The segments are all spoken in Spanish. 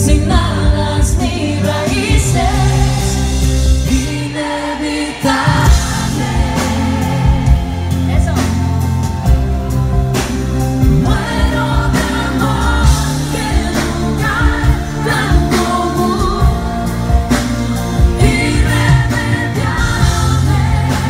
sin alas ni raíces, inevitable. Eso. Muero de amor que nunca tan común, irremediable.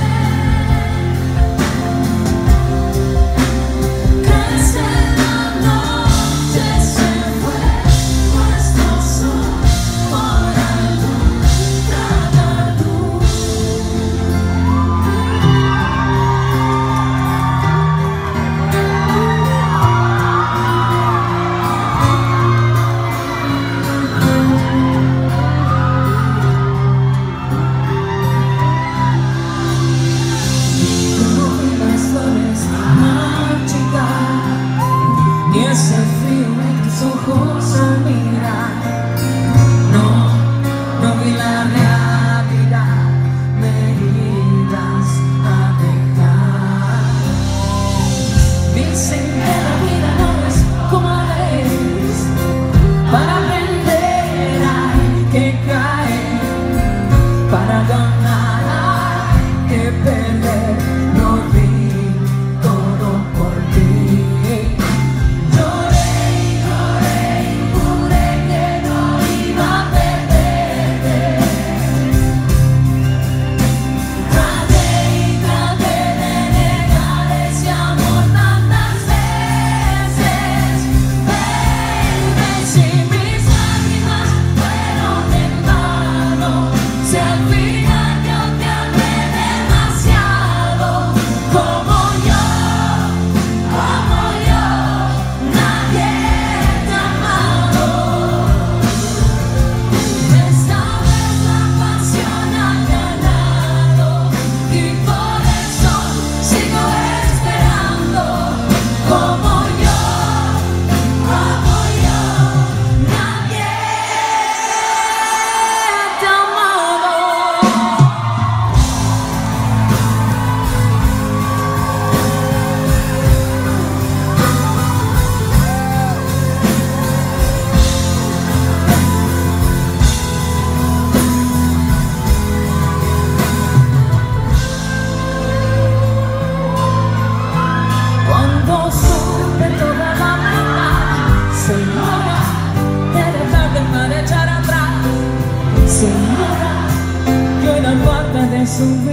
Crece la noche, se fue nuestro sol por alumbrar la luz. No vi las flores marchitar, ni ese frío en tus ojos al mirar. No vi la realidad, me ibas a dejar. Dicen que la vida no es como es, para aprender hay que caer, para ganar hay que perder. Lo di todo por ti. Lloré y lloré y juré que no iba a perderte. Traté y traté de negar ese amor tantas veces, baby. Si mis lágrimas fueron en vano, si al final yo te amé demasiado, como yo, nadie te ha amado. Esta vez la pasión ha ganado y por eso sigo esperando, como yo, nadie te ha amado. Cuando supe toda la verdad, señora, de dejarte para echar atrás, señora, yo era parte de su